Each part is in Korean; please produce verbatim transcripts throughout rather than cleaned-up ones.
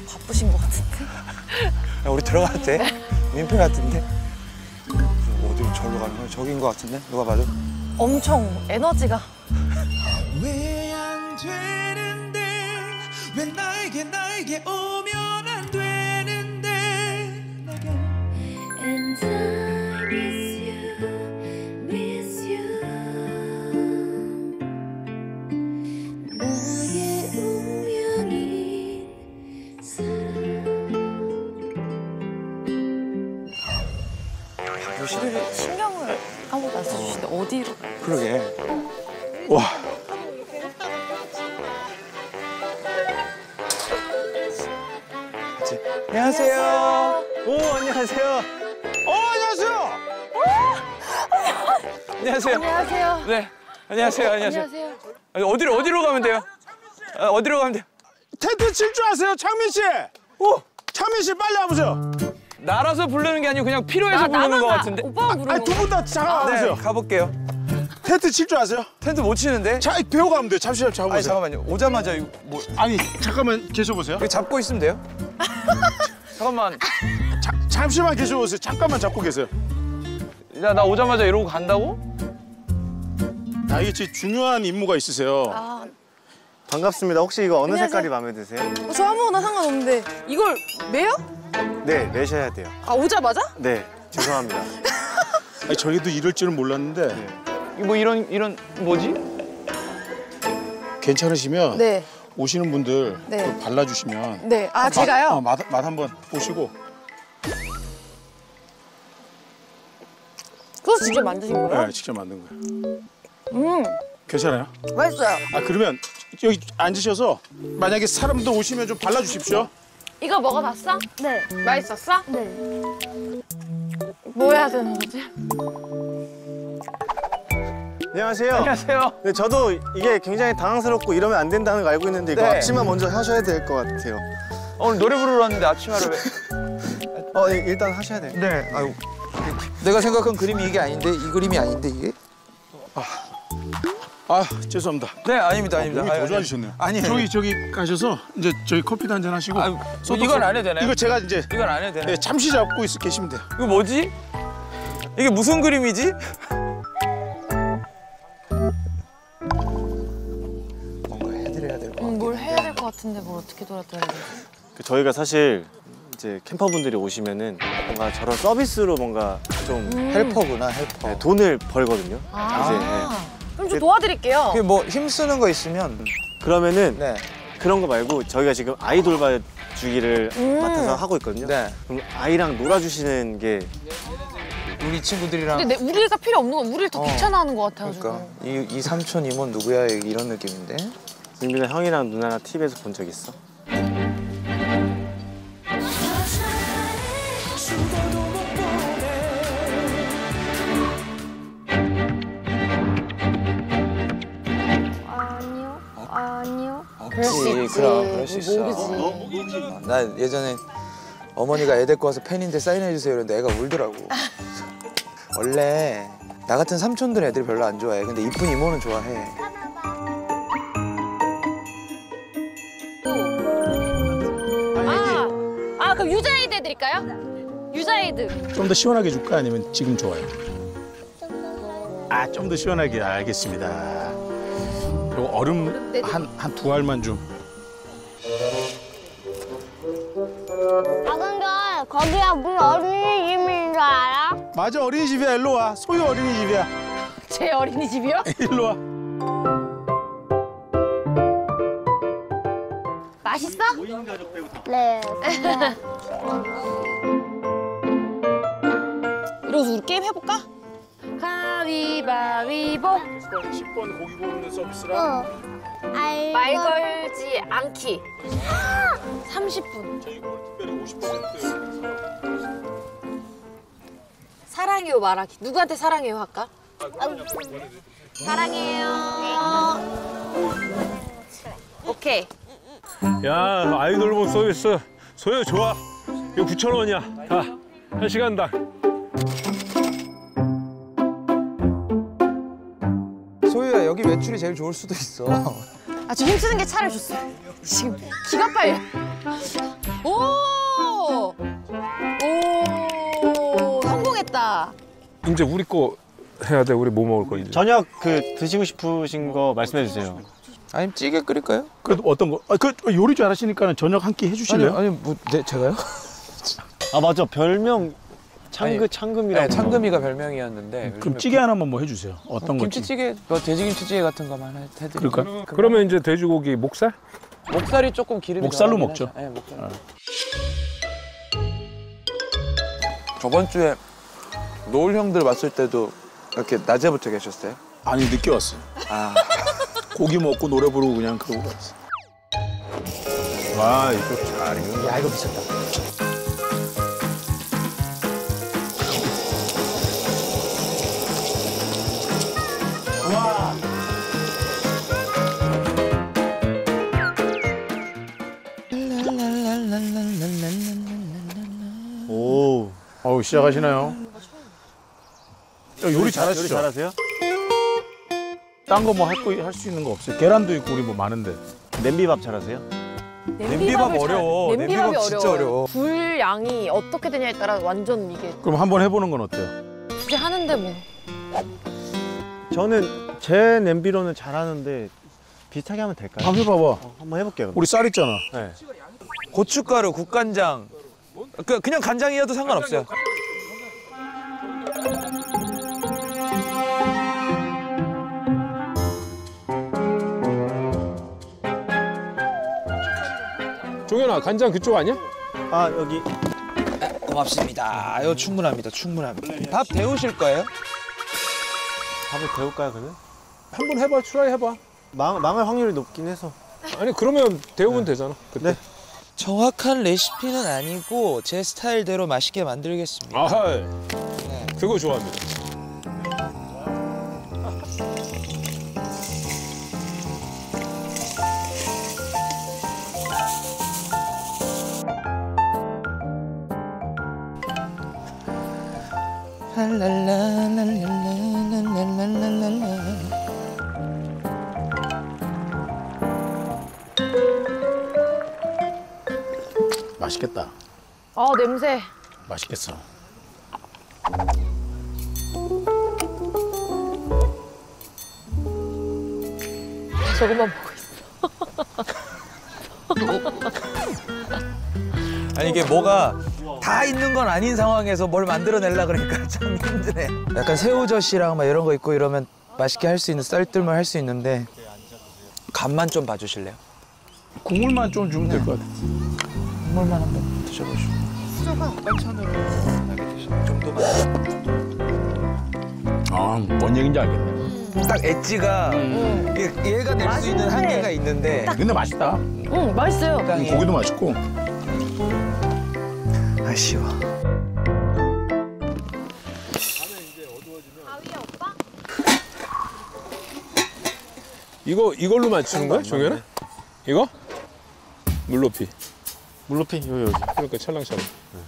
바쁘신 것 같은데? 야, 우리 들어가도 돼? 민폐 같은데? 어디로 절로 가는 거야? 저기인 것 같은데? 누가 봐도? 엄청 에너지가. 왜 안 되는데 왜 나에게 나에게 오면 안 되는데 내게 And I miss you, miss you. 나의 운명인 사람. 우리를 신경을 아무도 안 써주시는데 어디로? 그러게. 와. 그치? 안녕하세요. 오, 안녕하세요. 어, 안녕하세요. 안녕하세요. 안녕하세요. 네. 안녕하세요. 안녕하세요. 안녕하세요. 아니, 어디로 어디로 가면 돼요? 아, 어디로 가면 돼요? 텐트 칠 줄 아세요, 창민 씨? 오, 창민 씨 빨리 와보세요. 날아서 부르는 게 아니고 그냥 필요해서 나, 부르는 나만 것 가. 같은데. 오빠가 부르는 아니 두 분 다 잠깐 네, 와보세요. 가볼게요. 텐트 칠 줄 아세요? 텐트 못 치는데? 자, 배워가면 돼요. 잠시만 잡아보세요. 아니 잠깐만요. 오자마자 이거 뭐 아니, 잠깐만 계셔보세요. 이거 잡고 있으면 돼요? 잠깐만. 자, 잠시만 계셔보세요. 잠깐만 잡고 계세요. 야, 나 오자마자 이러고 간다고? 아, 이게 진짜 중요한 임무가 있으세요. 아, 반갑습니다. 혹시 이거 어느 안녕하세요. 색깔이 마음에 드세요? 어, 저 아무거나 상관없는데 이걸 매요? 네, 매셔야 돼요. 아, 오자마자? 네, 죄송합니다. 아니, 저희도 이럴 줄은 몰랐는데 네. 뭐 이런 이런 뭐지? 괜찮으시면 네. 오시는 분들 네. 그거 발라주시면 네. 아, 맛, 제가요? 어, 맛, 맛 한번 보시고. 그거 직접 만드신 거예요? 네, 직접 만든 거예요. 음, 괜찮아요? 맛있어요. 아, 그러면 여기 앉으셔서 만약에 사람들 오시면 좀 발라주십시오. 이거 먹어봤어? 네, 맛있었어? 네. 뭐 해야 되는 거지? 안녕하세요. 안녕하세요. 네, 저도 이게 굉장히 당황스럽고 이러면 안 된다는 걸 알고 있는데 이거 네. 앞치마 먼저 하셔야 될 것 같아요. 오늘 노래 부르러 왔는데 아침하루 왜? 어, 예, 일단 하셔야 돼요. 네. 아유. 내가 생각한 그림이 이게 아닌데 이 그림이 아닌데 이게? 아, 죄송합니다. 네, 아닙니다, 아닙니다. 몸이 아유, 더 좋아지셨네요. 아니, 저기 저기 가셔서 이제 저희 커피도 한잔 하시고. 아유, 소독- 이건 안 해도 되나요? 이거 제가 이제 이건 안 해도 되나요? 네, 잠시 잡고 있, 계시면 돼요. 이거 뭐지? 이게 무슨 그림이지? 뭔가 해드려야 될 것 같아. 음, 뭘 해야 될 것 같은데 뭘 어떻게 돌아다녀야 되지? 그 저희가 사실 이제 캠퍼분들이 오시면은 뭔가 저런 서비스로 뭔가 좀 헬퍼구나, 헬퍼. 네, 돈을 벌거든요. 아, 그럼 저 도와드릴게요. 그게 뭐 힘쓰는 거 있으면 이제 그러면은 네. 그런 거 말고 저희가 지금 아이 돌봐주기를 음. 맡아서 하고 있거든요. 네. 그럼 아이랑 놀아주시는 게 우리 친구들이랑 근데 내, 우리가 필요 없는 건 우리를 더 어. 귀찮아하는 것 같아가지고. 그러니까 이, 이 삼촌 이모 누구야 이런 느낌인데. 민빈아 형이랑 누나랑 티비에서 본 적 있어? 아니요, 아니요. 그럴 수 있지. 그럼 그럴 수 있어. 모르지. 어, 나 예전에 어머니가 애 데리고 와서 팬인데 사인해 주세요 이랬는데 애가 울더라고. 원래 나 같은 삼촌들 애들이 별로 안 좋아해. 근데 이쁜 이모는 좋아해. 아, 아 그럼 유자에이드 해드릴까요? 유자에이드. 좀 더 시원하게 줄까 아니면 지금 좋아요? 아, 좀 더 시원하게. 알겠습니다. 요 얼음 한 한 두 알만 좀. 작은 별, 거기가 무슨 어린이집인 줄 알아? 맞아, 어린이집이야. 일로 와. 소유 어린이집이야. 제 어린이집이요? 일로 와. 맛있어? 네. 이러고서 우리 게임 해볼까? 가위바위보. 십 번 고기 구우는 서비스랑 어. 알고. 말 걸지 않기. 삼십 분. 특별히 오십 퍼센트. 사랑해요 말하기. 누구한테 사랑해요 할까? 사랑해요. 오케이. 야, 아이돌봉 서비스 소요 좋아. 이거 구천 원이야. 자, 한 시간당. 소유야 여기 매출이 제일 좋을 수도 있어. 아, 저 힘쓰는 게 차라리 좋어요. 지금 기가 빨려. 이제 우리 거 해야 돼. 우리 뭐 먹을 건지. 저녁 그 드시고 싶으신 거 말씀해 주세요. 아니면 찌개 끓일까요? 그래도 어떤 거? 아, 그 요리 잘하시니까 저녁 한 끼 해주실래요? 아니, 아니 뭐 네, 제가요? 아 맞아 별명 창그 아니, 창금이라고. 네, 창금이가 별명이었는데 그럼 요즘에 찌개 하나만 뭐 해주세요. 어떤 거지? 김치찌개, 뭐 돼지김치찌개 같은 거만 해- 해드릴까요? 그럴까? 그러면 이제 돼지고기 목살? 목살이 조금 기름이 목살로 나가긴 먹죠. 하죠. 네, 목살. 어. 저번 주에 노을 형들 왔을 때도 이렇게 낮에부터 계셨어요? 아니 늦게 왔어요. 아, 고기 먹고 노래 부르고 그냥 그러고 갔어. 와 이거 잘 이거. 야 이거 미쳤다. 오. 어우 시작하시나요? 야, 요리 잘하시죠? 요리 잘하세요? 딴 거 뭐 할 거 할 수 있는 거 없어요? 계란도 있고 우리 뭐 많은데. 냄비밥 잘하세요? 냄비밥 잘- 어려워. 냄비밥이 냄비밥 진짜 어려워요. 어려워. 불 양이 어떻게 되냐에 따라 완전 이게 그럼 한번 해보는 건 어때요? 이제 하는데 뭐. 저는 제 냄비로는 잘하는데 비슷하게 하면 될까요? 한번 해봐봐. 어, 한번 해볼게요. 우리 쌀 있잖아. 네. 고춧가루, 국간장. 그 그냥 간장이어도 상관없어요. 종현아 간장 그쪽 아니야? 아 여기 고맙습니다. 이거 충분합니다. 충분합니다. 밥 데우실 거예요? 밥을 데울까요 그러면? 한번 해봐. 트라이 해봐. 망, 망할 확률이 높긴 해서. 아니 그러면 데우면 되잖아. 그때. 네. 정확한 레시피는 아니고 제 스타일대로 맛있게 만들겠습니다. 아하. 그거 좋아합니다. 랄랄랄랄랄랄랄랄랄랄랄랄. 맛있겠다. 아 냄새. 맛있겠어. 저것만 보고 있어. 아니 이게 뭐가 다 있는 건 아닌 상황에서 뭘 만들어내려 그러니까 참 힘드네. 약간 새우젓이랑 막 이런 거 있고 이러면 맛있게 할 수 있는 썰들만 할 수 있는데 간만 좀 봐주실래요? 국물만 좀 주면 될 것 같아. 국물만 한번 드셔보시고. 반찬으로 하게 드시는 정도만. 아, 뭔 얘기인지 알겠네. 딱 엣지가 얘, 얘가 낼 수 있는 맛있는데. 한계가 있는데 근데 맛있다. 응 맛있어요. 적당히. 고기도 맛있고. 아쉬워. 이거 이걸로 맞추는 거야, 종현아? 이거? 물 높이. 물 높이 여기 여기. 그러니까 찰랑찰랑.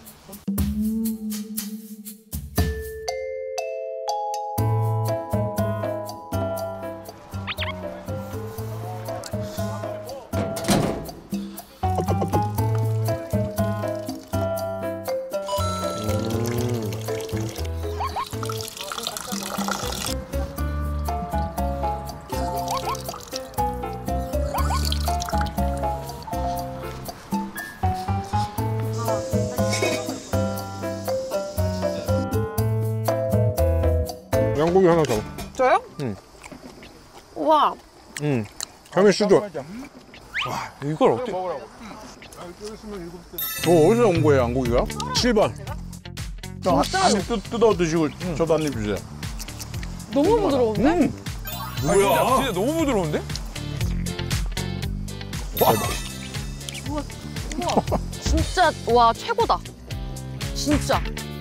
양고기 하나 더. 저요? 응. 우와. 응. 하면 쓰죠. 이걸 어떻게? 어, 어디서 온 거예요, 양고기가? 칠 번. 한입 뜯어 드시고 저도 한 입 주세요. 너무 부드러운데? 음. 뭐야? 진짜 너무 부드러운데? 진짜 와 최고다. 진짜.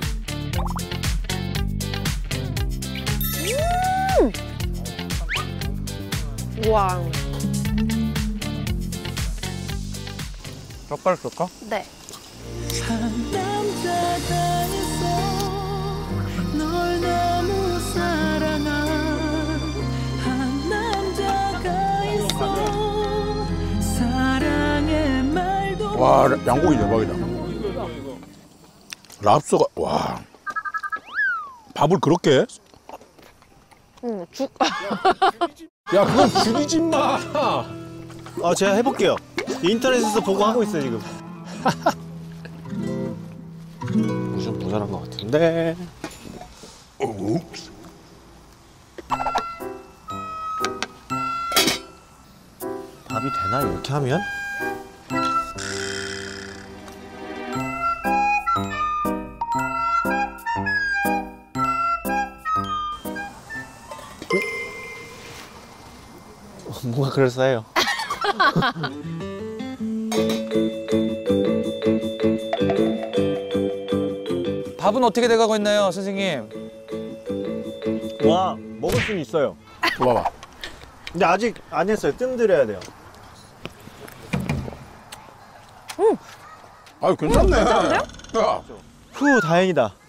음. 와. 젓가락 쓸까? 네. 한 남자가 있어 널 너무 사랑한 한 남자가 있어 사랑의 말도 와, 양고기 대박이다. 랍스터가 와. 밥을 그렇게 해? 응, 죽. 야, 그건 죽이지 마. 아, 제가 해볼게요. 인터넷에서 보고 하고 있어요, 지금. 좀 모자란 것 같은데. 밥이 되나, 이렇게 하면? 어? 뭔가 그럴싸해요. 밥은 어떻게 돼가고 있나요, 선생님? 와, 먹을 수는 있어요. 봐봐. 근데 아직 안 했어요. 뜸들여야 돼요. 아유, 괜찮네. 괜찮은데요? 야. 후, 다행이다.